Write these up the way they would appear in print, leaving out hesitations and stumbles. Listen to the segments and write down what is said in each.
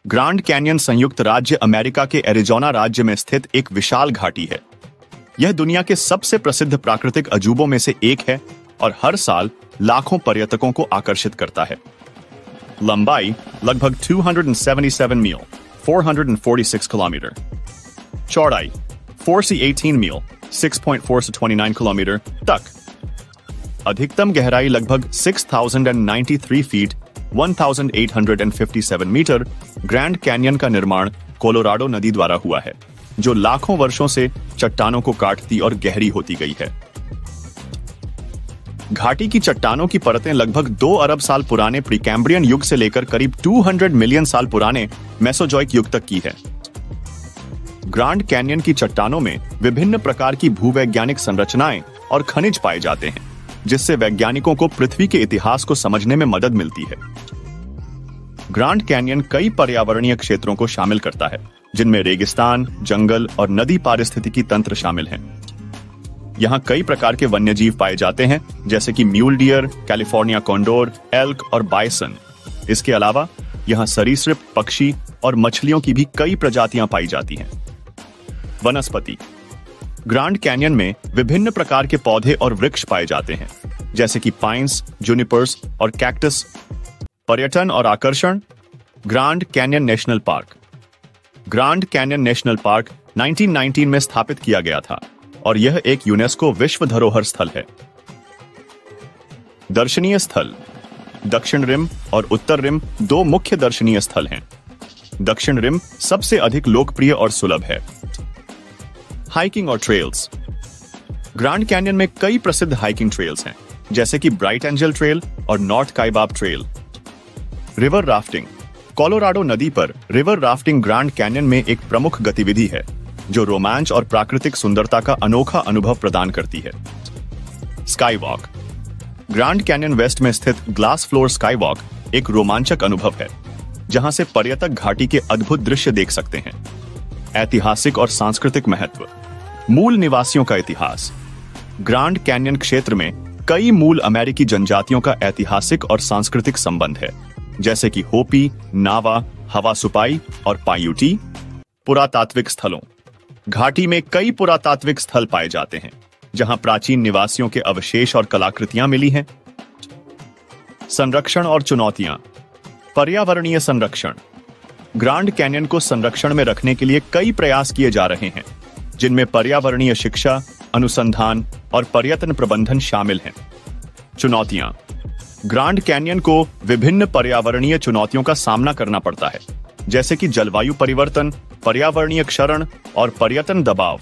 Grand Canyon संयुक्त राज्य America के एरिजोना राज्य में स्थित एक विशाल घाटी है। यह दुनिया के सबसे प्रसिद्ध प्राकृतिक अजूबों में से एक है और हर साल लाखों पर्यटकों को आकर्षित करता है। लंबाई लगभग 277 मील 446 किलोमीटर, चौड़ाई 4 से 18 मील 6.4 से 29 किलोमीटर तक, अधिकतम गहराई लगभग 6093 फीट 1857 मीटर। ग्रैंड कैन्यन का निर्माण कोलोराडो नदी द्वारा हुआ है, जो लाखों वर्षों से चट्टानों को काटती और गहरी होती गई है। घाटी की चट्टानों की परतें लगभग 2 अरब साल पुराने प्रीकैम्ब्रियन युग से लेकर करीब 200 मिलियन साल पुराने मेसोजोइक युग तक की है। ग्रांड कैन्यन की चट्टानों में विभिन्न प्रकार की भूवैज्ञानिक संरचनाएं और खनिज पाए जाते हैं, जिससे वैज्ञानिकों को पृथ्वी के इतिहास को समझने में मदद मिलती है। ग्रांड कैन्यन कई पर्यावरणीय क्षेत्रों को शामिल करता है, जिनमें रेगिस्तान, जंगल और नदी पारिस्थितिकी तंत्र शामिल हैं। यहाँ कई प्रकार के वन्यजीव पाए जाते हैं, जैसे कि mule deer, California condor, elk और बाइसन। इसके अलावा यहाँ सरीसृप, पक्षी और मछलियों की भी कई प्रजातियां पाई जाती हैं। वनस्पति ग्रांड कैन्यन में विभिन्न प्रकार के पौधे और वृक्ष पाए जाते हैं, जैसे कि पाइन्स, जूनिपर्स और कैक्टस। पर्यटन और आकर्षण Grand Canyon national park. Grand Canyon national park 1919 में स्थापित किया गया था और यह एक यूनेस्को विश्व धरोहर स्थल है। दर्शनीय स्थल दक्षिण रिम और उत्तर रिम 2 मुख्य दर्शनीय स्थल हैं। दक्षिण रिम सबसे अधिक लोकप्रिय और सुलभ है। हाइकिंग और ट्रेल्स ग्रांड कैन्यन में कई प्रसिद्ध हाइकिंग ट्रेल्स हैं, जैसे कि ब्राइट एंजल ट्रेल और North Kaibab trail. River rafting Colorado नदी पर रिवर राफ्टिंग ग्रांड कैन्यन में एक प्रमुख गतिविधि है, जो रोमांच और प्राकृतिक सुंदरता का अनोखा अनुभव प्रदान करती है। Skywalk Grand Canyon West में स्थित ग्लास फ्लोर स्काई वॉक एक रोमांचक अनुभव है, जहां से पर्यटक घाटी के अद्भुत दृश्य देख सकते हैं। ऐतिहासिक और सांस्कृतिक महत्व मूल निवासियों का इतिहास ग्रांड कैन्यन क्षेत्र में कई मूल अमेरिकी जनजातियों का ऐतिहासिक और सांस्कृतिक संबंध है, जैसे कि होपी, नावा, हवासुपाई और पायूटी। पुरातात्विक स्थलों घाटी में कई पुरातात्विक स्थल पाए जाते हैं, जहां प्राचीन निवासियों के अवशेष और कलाकृतियां मिली हैं। संरक्षण और चुनौतियां पर्यावरणीय संरक्षण ग्रांड कैन्यन को संरक्षण में रखने के लिए कई प्रयास किए जा रहे हैं, जिनमें पर्यावरणीय शिक्षा, अनुसंधान और पर्यटन प्रबंधन शामिल हैं। चुनौतियां ग्रांड कैन्यन को विभिन्न पर्यावरणीय चुनौतियों का सामना करना पड़ता है, जैसे कि जलवायु परिवर्तन, पर्यावरणीय क्षरण और पर्यटन दबाव।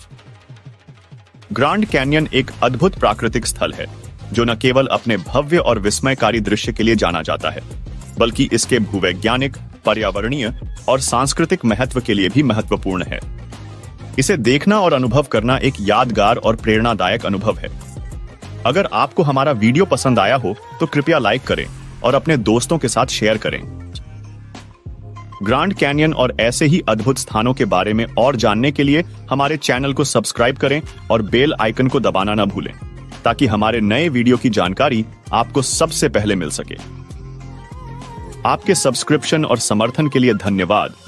ग्रांड कैन्यन एक अद्भुत प्राकृतिक स्थल है, जो न केवल अपने भव्य और विस्मयकारी दृश्य के लिए जाना जाता है, बल्कि इसके भूवैज्ञानिक, पर्यावरणीय और सांस्कृतिक महत्व के लिए भी महत्वपूर्ण है। इसे देखना और अनुभव करना एक यादगार और प्रेरणादायक अनुभव है। अगर आपको हमारा वीडियो पसंद आया हो तो कृपया लाइक करें और अपने दोस्तों के साथ शेयर करें। ग्रांड कैन्यन और ऐसे ही अद्भुत स्थानों के बारे में और जानने के लिए हमारे चैनल को सब्सक्राइब करें और बेल आइकन को दबाना न भूलें, ताकि हमारे नए वीडियो की जानकारी आपको सबसे पहले मिल सके। आपके सब्सक्रिप्शन और समर्थन के लिए धन्यवाद।